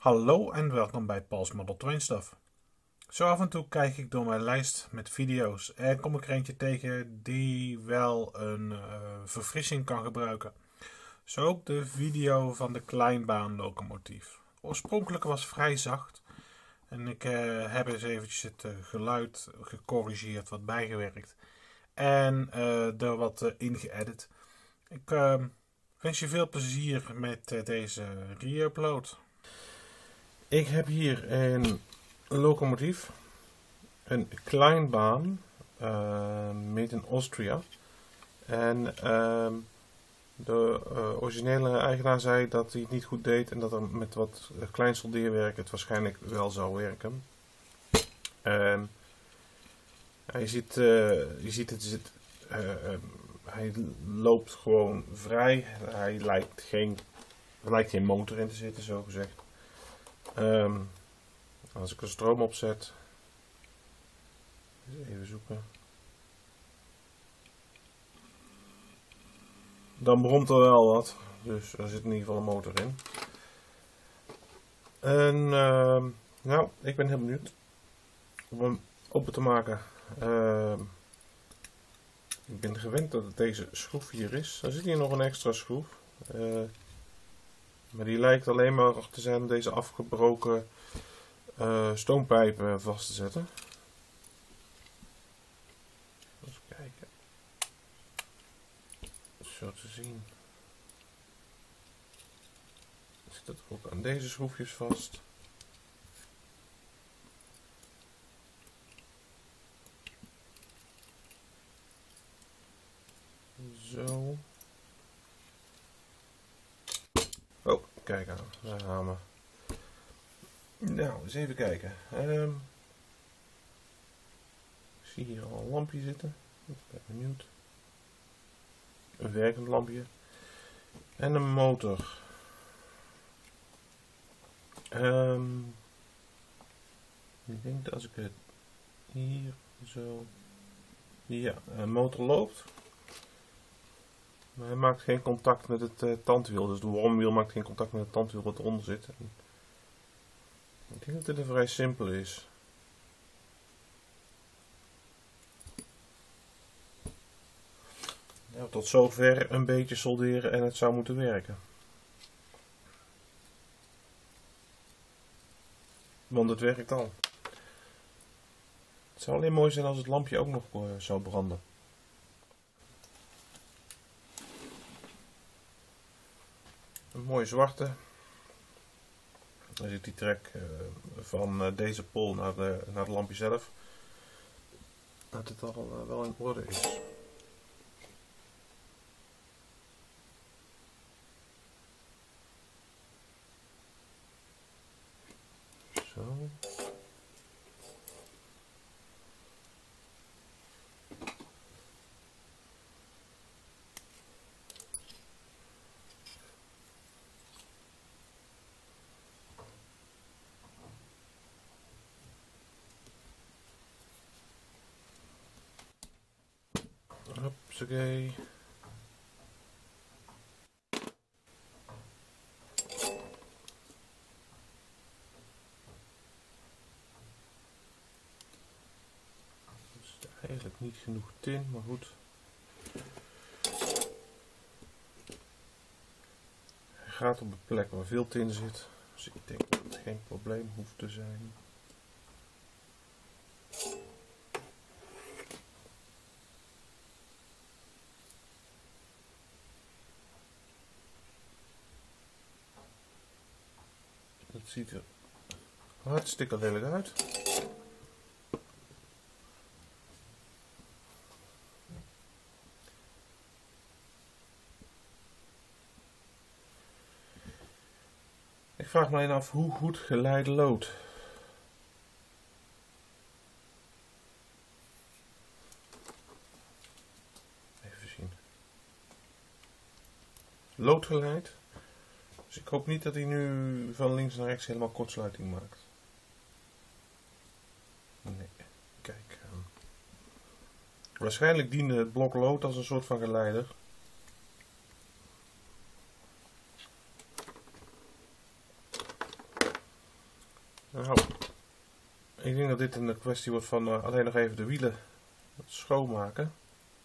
Hallo en welkom bij Paul's Model Train Stuff. Zo af en toe kijk ik door mijn lijst met video's en kom ik er eentje tegen die wel een verfrissing kan gebruiken. Zo ook de video van de kleinbaanlocomotief. Oorspronkelijk was vrij zacht en ik heb eens eventjes het geluid gecorrigeerd, wat bijgewerkt en er wat in geëdit. Ik wens je veel plezier met deze re-upload. Ik heb hier een locomotief, een kleinbaan, made in Austria. En de originele eigenaar zei dat hij het niet goed deed en dat er met wat klein soldeerwerk het waarschijnlijk wel zou werken. Je ziet het, hij loopt gewoon vrij, er lijkt geen motor in te zitten, zo gezegd. Als ik er stroom op zet, even zoeken, dan bromt er wel wat, dus er zit in ieder geval een motor in. En nou, ik ben heel benieuwd om hem open te maken. Ik ben gewend dat het deze schroef hier is. Er zit hier nog een extra schroef. Maar die lijkt alleen maar te zijn om deze afgebroken stoompijpen vast te zetten. Even kijken. Zo te zien. Zit het ook aan deze schroefjes vast. Zo. Oh, kijk aan, daar gaan we. Nou, eens even kijken. Ik zie hier al een lampje zitten. Ik ben benieuwd. Een werkend lampje. En een motor. Ik denk dat als ik het hier zo... Ja, een motor loopt. Maar hij maakt geen contact met het tandwiel. Dus de wormwiel maakt geen contact met het tandwiel wat eronder zit. Ik denk dat dit vrij simpel is. Ja, tot zover een beetje solderen en het zou moeten werken. Want het werkt al. Het zou alleen mooi zijn als het lampje ook nog zou branden. Een mooie zwarte. Dan zit die trek van deze pol naar het lampje zelf. Dat het al wel in orde is. Zo. Hupsakee. Eigenlijk niet genoeg tin, maar goed. Hij gaat op een plek waar veel tin zit, dus ik denk dat het geen probleem hoeft te zijn. Het ziet er hartstikke lelijk uit. Ik vraag me alleen af hoe goed geleide lood. Even zien. Loodgeleid. Dus ik hoop niet dat hij nu van links naar rechts helemaal kortsluiting maakt. Nee, kijk. Waarschijnlijk diende het blok lood als een soort van geleider. Nou, ik denk dat dit een kwestie wordt van alleen nog even de wielen schoonmaken.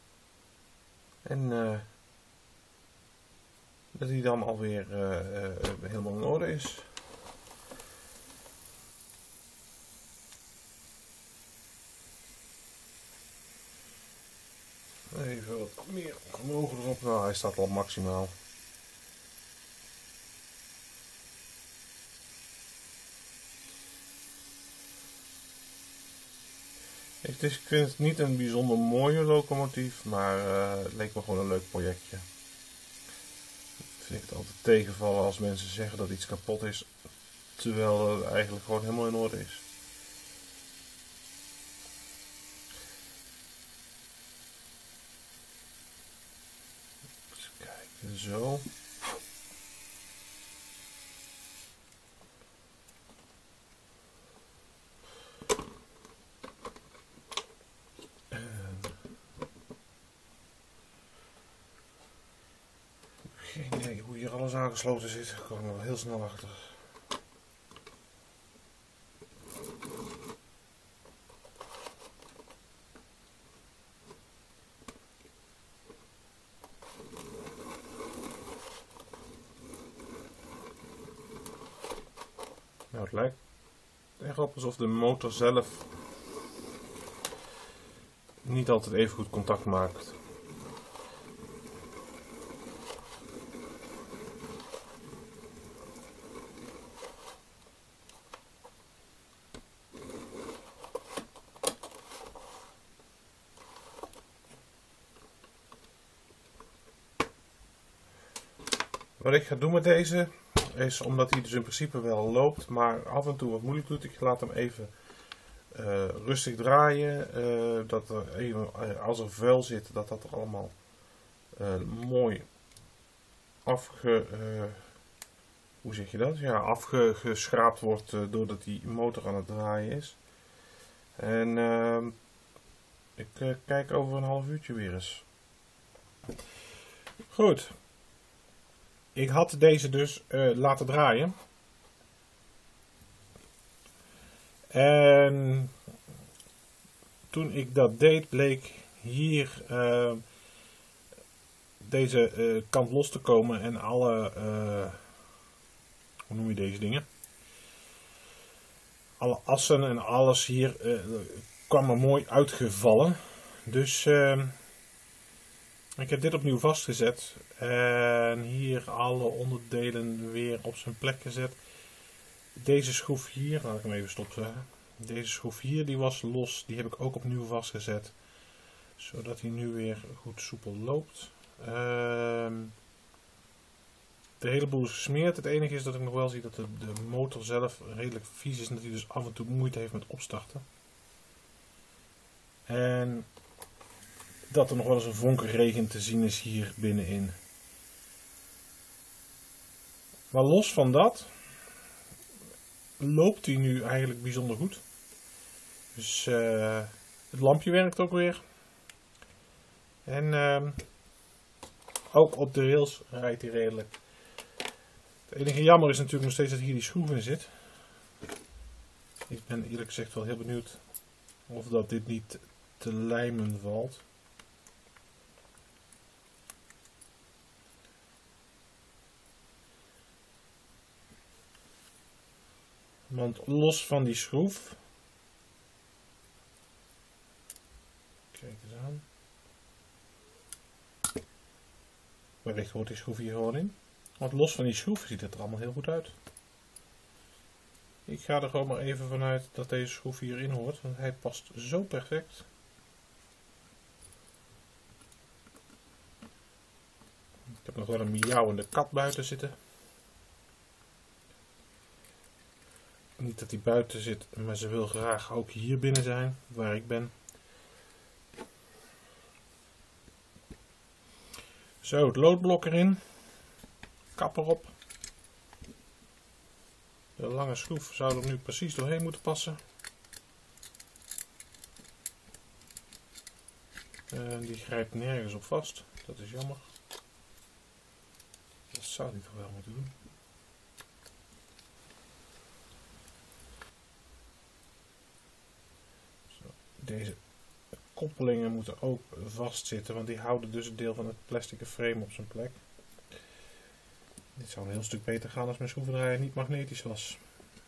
En dat die dan alweer helemaal in orde is. Even wat meer vermogen erop. Nou, hij staat al maximaal. Ik vind het niet een bijzonder mooie locomotief, maar het leek me gewoon een leuk projectje. Ik vind het altijd tegenvallen als mensen zeggen dat iets kapot is, terwijl het eigenlijk gewoon helemaal in orde is. Eens kijken, zo. Geen idee hoe hier alles aangesloten zit, daar kom ik wel heel snel achter. Nou, het lijkt echt op alsof de motor zelf niet altijd even goed contact maakt. Wat ik ga doen met deze is, omdat hij dus in principe wel loopt, maar af en toe wat moeilijk doet, ik laat hem even rustig draaien, dat er even, als er vuil zit, dat er allemaal mooi hoe zeg je dat? Ja, afgeschraapt wordt doordat die motor aan het draaien is. En ik kijk over een half uurtje weer eens. Goed. Ik had deze dus laten draaien. En toen ik dat deed, bleek hier deze kant los te komen en alle, hoe noem je deze dingen? Alle assen en alles hier kwam er mooi uitgevallen. Dus ik heb dit opnieuw vastgezet en hier alle onderdelen weer op zijn plek gezet. Deze schroef hier, laat ik hem even stopzetten. Deze schroef hier die was los, die heb ik ook opnieuw vastgezet. Zodat hij nu weer goed soepel loopt. De hele boel is gesmeerd. Het enige is dat ik nog wel zie dat de motor zelf redelijk vies is en dat hij dus af en toe moeite heeft met opstarten. En dat er nog wel eens een vonkenregen te zien is hier binnenin. Maar los van dat loopt hij nu eigenlijk bijzonder goed. Dus het lampje werkt ook weer. En ook op de rails rijdt hij redelijk. Het enige jammer is natuurlijk nog steeds dat hier die schroef in zit. Ik ben eerlijk gezegd wel heel benieuwd of dat dit niet te lijmen valt. Want los van die schroef, kijk eens aan, wellicht hoort die schroef hier gewoon in. Want los van die schroef ziet het er allemaal heel goed uit. Ik ga er gewoon maar even vanuit dat deze schroef hierin hoort, want hij past zo perfect. Ik heb nog wel een miauwende kat buiten zitten. Niet dat hij buiten zit, maar ze wil graag ook hier binnen zijn, waar ik ben. Zo, het loodblok erin. Kap erop. De lange schroef zou er nu precies doorheen moeten passen. Die grijpt nergens op vast. Dat is jammer. Dat zou hij toch wel moeten doen. Deze koppelingen moeten ook vastzitten, want die houden dus een deel van het plastic frame op zijn plek. Dit zou een heel stuk beter gaan als mijn schroevendraaier niet magnetisch was.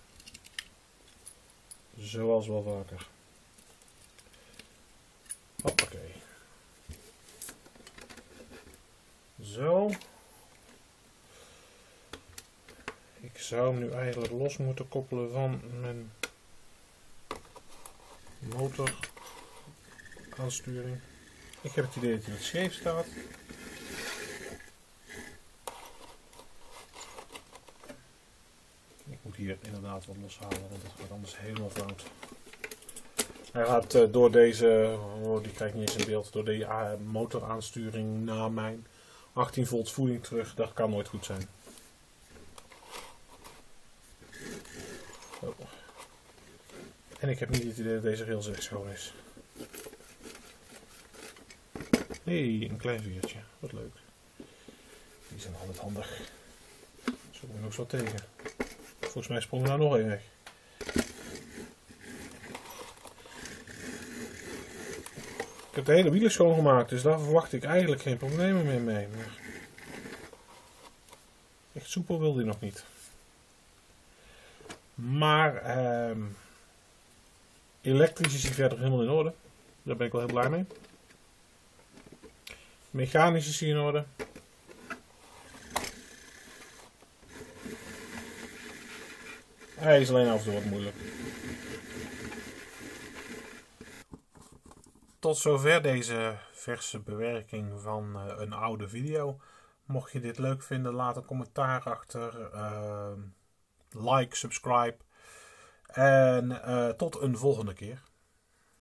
Zoals wel vaker. Hoppakee. Zo. Ik zou hem nu eigenlijk los moeten koppelen van mijn motoraansturing. Ik heb het idee dat hij wat scheef staat. Ik moet hier inderdaad wat loshalen, want het gaat anders helemaal fout. Hij gaat door deze, die krijg ik niet eens in beeld, door die motoraansturing naar mijn 18 volt voeding terug. Dat kan nooit goed zijn. Oh. En ik heb niet het idee dat deze rails echt schoon is. Hé, een klein viertje. Wat leuk. Die zijn altijd handig. Zo moet ik nog eens wat tegen. Volgens mij sprong er nou nog één weg. Ik heb de hele wielen schoongemaakt, dus daar verwacht ik eigenlijk geen problemen meer mee. Maar echt soepel wil die nog niet. Maar elektrisch is hij verder helemaal in orde. Daar ben ik wel heel blij mee. Mechanisch is hij in orde. Hij is alleen af en toe wat moeilijk. Tot zover deze verse bewerking van een oude video. Mocht je dit leuk vinden, laat een commentaar achter. Like, subscribe. En tot een volgende keer.